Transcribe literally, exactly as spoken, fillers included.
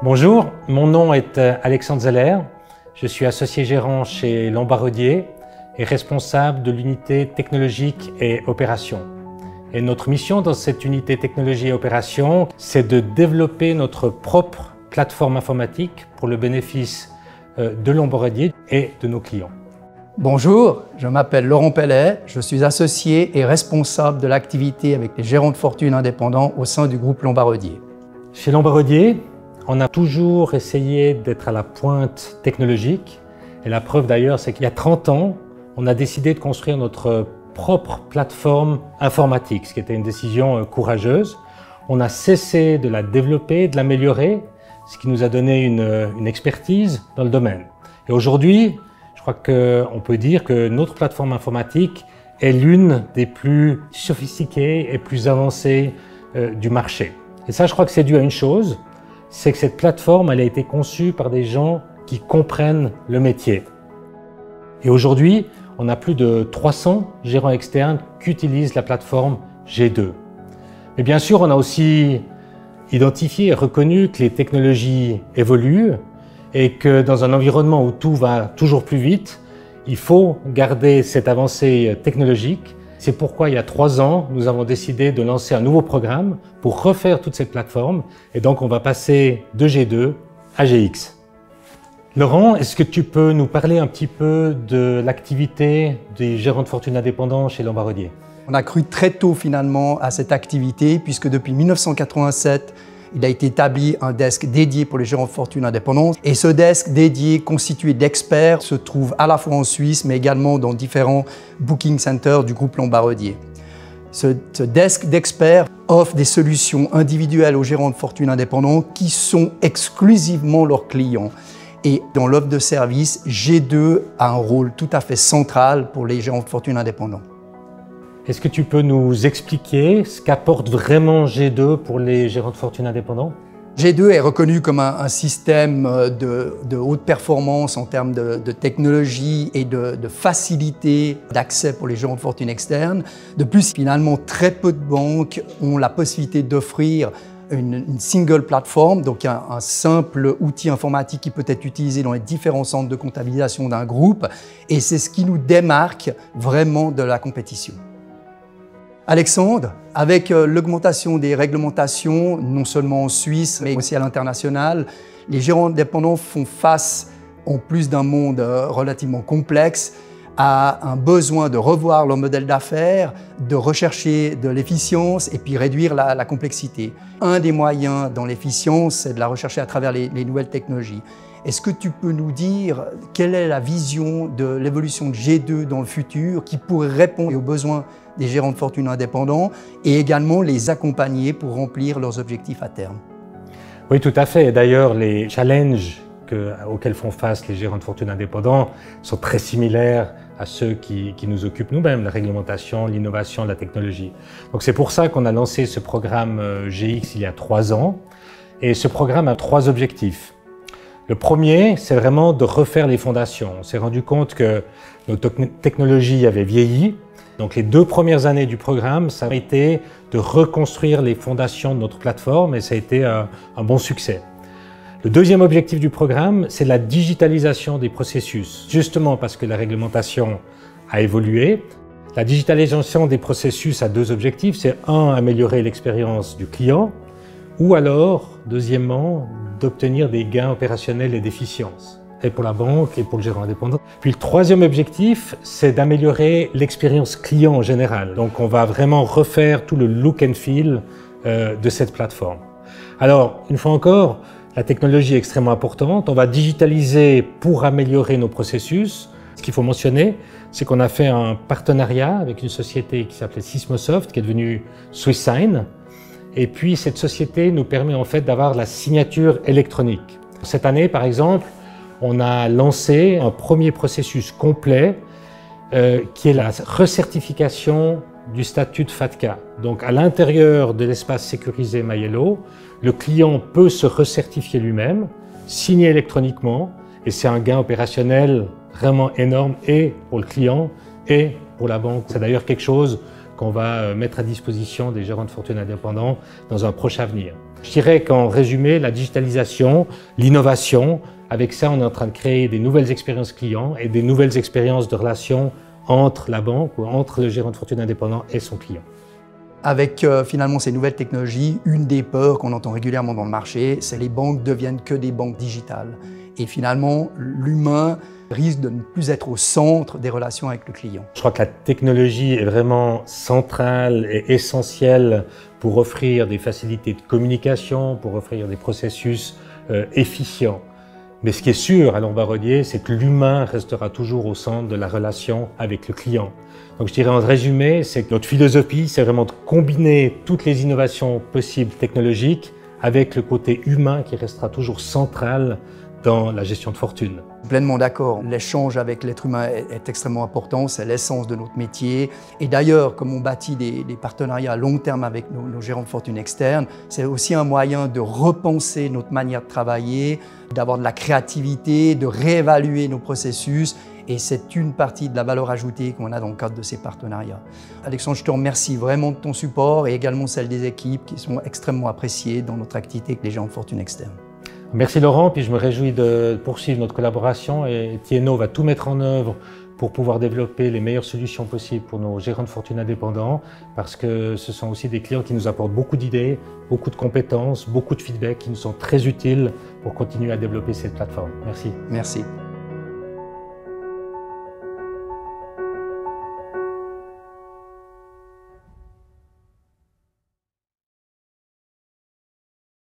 Bonjour, mon nom est Alexandre Zeller. Je suis associé gérant chez Lombardier et responsable de l'unité technologique et opération. Et notre mission dans cette unité technologie et opération, c'est de développer notre propre plateforme informatique pour le bénéfice de Lombardier et de nos clients. Bonjour, je m'appelle Laurent Pellet, je suis associé et responsable de l'activité avec les gérants de fortune indépendants au sein du groupe Lombardier. Chez Lombardier, on a toujours essayé d'être à la pointe technologique. Et la preuve d'ailleurs, c'est qu'il y a trente ans, on a décidé de construire notre propre plateforme informatique, ce qui était une décision courageuse. On a cessé de la développer, de l'améliorer, ce qui nous a donné une, une expertise dans le domaine. Et aujourd'hui, je crois qu'on peut dire que notre plateforme informatique est l'une des plus sophistiquées et plus avancées euh, du marché. Et ça, je crois que c'est dû à une chose, c'est que cette plateforme, elle a été conçue par des gens qui comprennent le métier. Et aujourd'hui, on a plus de trois cents gérants externes qui utilisent la plateforme G deux. Mais bien sûr, on a aussi identifié et reconnu que les technologies évoluent et que dans un environnement où tout va toujours plus vite, il faut garder cette avancée technologique. C'est pourquoi, il y a trois ans, nous avons décidé de lancer un nouveau programme pour refaire toute cette plateforme. Et donc, on va passer de G deux à G X. Laurent, est-ce que tu peux nous parler un petit peu de l'activité des gérants de fortune indépendants chez Lombardier? On a cru très tôt finalement à cette activité puisque depuis mille neuf cent quatre-vingt-sept, il a été établi un desk dédié pour les gérants de fortune indépendants. Et ce desk dédié, constitué d'experts, se trouve à la fois en Suisse, mais également dans différents booking centers du groupe Lombardier. Ce, ce desk d'experts offre des solutions individuelles aux gérants de fortune indépendants qui sont exclusivement leurs clients. Et dans l'offre de service, G deux a un rôle tout à fait central pour les gérants de fortune indépendants. Est-ce que tu peux nous expliquer ce qu'apporte vraiment G deux pour les gérants de fortune indépendants? G deux est reconnu comme un, un système de, de haute performance en termes de, de technologie et de, de facilité d'accès pour les gérants de fortune externes. De plus, finalement, très peu de banques ont la possibilité d'offrir une, une single plateforme, donc un, un simple outil informatique qui peut être utilisé dans les différents centres de comptabilisation d'un groupe. Et c'est ce qui nous démarque vraiment de la compétition. Alexandre, avec l'augmentation des réglementations, non seulement en Suisse, mais aussi à l'international, les gérants indépendants font face, en plus d'un monde relativement complexe, à un besoin de revoir leur modèle d'affaires, de rechercher de l'efficience et puis réduire la, la complexité. Un des moyens dans l'efficience, c'est de la rechercher à travers les, les nouvelles technologies. Est-ce que tu peux nous dire quelle est la vision de l'évolution de G deux dans le futur qui pourrait répondre aux besoins des gérants de fortune indépendants et également les accompagner pour remplir leurs objectifs à terme? Oui, tout à fait. D'ailleurs, les challenges que, auxquels font face les gérants de fortune indépendants sont très similaires à ceux qui, qui nous occupent nous-mêmes, la réglementation, l'innovation, la technologie. Donc c'est pour ça qu'on a lancé ce programme G X il y a trois ans. Et ce programme a trois objectifs. Le premier, c'est vraiment de refaire les fondations. On s'est rendu compte que notre technologie avait vieilli. Donc les deux premières années du programme, ça a été de reconstruire les fondations de notre plateforme et ça a été un, un bon succès. Le deuxième objectif du programme, c'est la digitalisation des processus. Justement parce que la réglementation a évolué. La digitalisation des processus a deux objectifs. C'est un, améliorer l'expérience du client ou alors, deuxièmement, d'obtenir des gains opérationnels et d'efficience, et pour la banque et pour le gérant indépendant. Puis le troisième objectif, c'est d'améliorer l'expérience client en général. Donc on va vraiment refaire tout le look and feel euh, de cette plateforme. Alors, une fois encore, la technologie est extrêmement importante. On va digitaliser pour améliorer nos processus. Ce qu'il faut mentionner, c'est qu'on a fait un partenariat avec une société qui s'appelait Sysmosoft, qui est devenue SwissSign. Et puis cette société nous permet en fait d'avoir la signature électronique. Cette année, par exemple, on a lancé un premier processus complet euh, qui est la recertification du statut de FATCA. Donc à l'intérieur de l'espace sécurisé MyYellow, le client peut se recertifier lui-même, signer électroniquement, et c'est un gain opérationnel vraiment énorme et pour le client et pour la banque. C'est d'ailleurs quelque chose qu'on va mettre à disposition des gérants de fortune indépendants dans un proche avenir. Je dirais qu'en résumé, la digitalisation, l'innovation, avec ça, on est en train de créer des nouvelles expériences clients et des nouvelles expériences de relations entre la banque ou entre le gérant de fortune indépendant et son client. Avec euh, finalement ces nouvelles technologies, une des peurs qu'on entend régulièrement dans le marché, c'est que les banques deviennent que des banques digitales. Et finalement, l'humain risque de ne plus être au centre des relations avec le client. Je crois que la technologie est vraiment centrale et essentielle pour offrir des facilités de communication, pour offrir des processus euh, efficients. Mais ce qui est sûr à Lombard-Odier, c'est que l'humain restera toujours au centre de la relation avec le client. Donc je dirais en résumé, c'est que notre philosophie, c'est vraiment de combiner toutes les innovations possibles technologiques avec le côté humain qui restera toujours central dans la gestion de fortune. Pleinement d'accord. L'échange avec l'être humain est, est extrêmement important, c'est l'essence de notre métier. Et d'ailleurs, comme on bâtit des, des partenariats à long terme avec nos, nos gérants de fortune externes, c'est aussi un moyen de repenser notre manière de travailler, d'avoir de la créativité, de réévaluer nos processus. Et c'est une partie de la valeur ajoutée qu'on a dans le cadre de ces partenariats. Alexandre, je te remercie vraiment de ton support et également celle des équipes qui sont extrêmement appréciées dans notre activité avec les gérants de fortune externes. Merci Laurent, puis je me réjouis de poursuivre notre collaboration et T N O va tout mettre en œuvre pour pouvoir développer les meilleures solutions possibles pour nos gérants de fortune indépendants parce que ce sont aussi des clients qui nous apportent beaucoup d'idées, beaucoup de compétences, beaucoup de feedback qui nous sont très utiles pour continuer à développer cette plateforme. Merci. Merci.